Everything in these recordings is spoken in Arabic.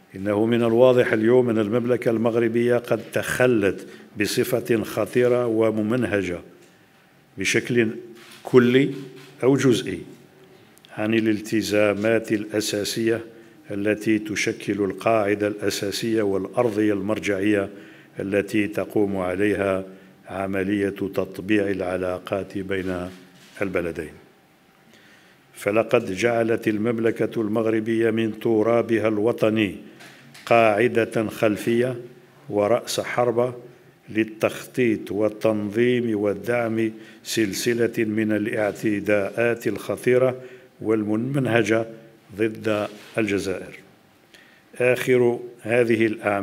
إنه من الواضح اليوم أن المملكة المغربية قد تخلت بصفة خطيرة وممنهجة بشكل كلي أو جزئي عن الالتزامات الأساسية التي تشكل القاعدة الأساسية والأرضية المرجعية التي تقوم عليها عملية تطبيع العلاقات بين البلدين. فلقد جعلت المملكة المغربية من ترابها الوطني قاعدة خلفية ورأس حربة للتخطيط والتنظيم ودعم سلسلة من الاعتداءات الخطيرة والمنهجة ضد الجزائر. آخر هذه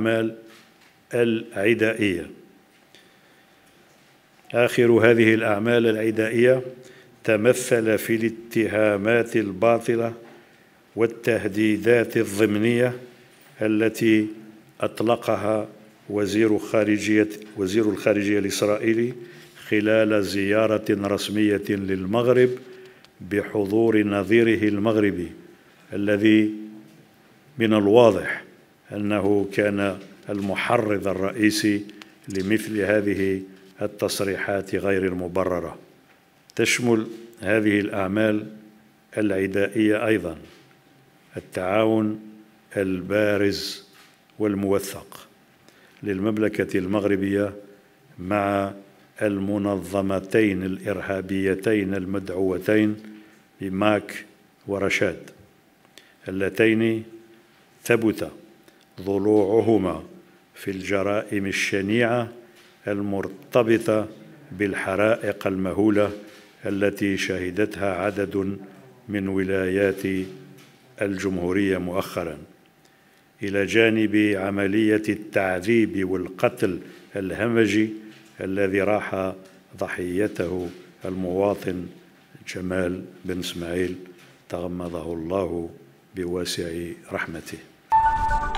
الأعمال العدائية تمثل في الاتهامات الباطلة والتهديدات الضمنية التي أطلقها وزير الخارجية الإسرائيلي خلال زيارة رسمية للمغرب بحضور نظيره المغربي، الذي من الواضح أنه كان المحرض الرئيسي لمثل هذه التصريحات غير المبررة. تشمل هذه الأعمال العدائية أيضاً التعاون البارز والموثق للمملكة المغربية مع المنظمتين الإرهابيتين المدعوتين بماك ورشاد، اللتين ثبت ضلوعهما في الجرائم الشنيعة المرتبطة بالحرائق المهولة التي شهدتها عدد من ولايات الجمهورية مؤخراً، إلى جانب عملية التعذيب والقتل الهمجي الذي راح ضحيته المواطن جمال بن إسماعيل تغمده الله بواسع رحمته.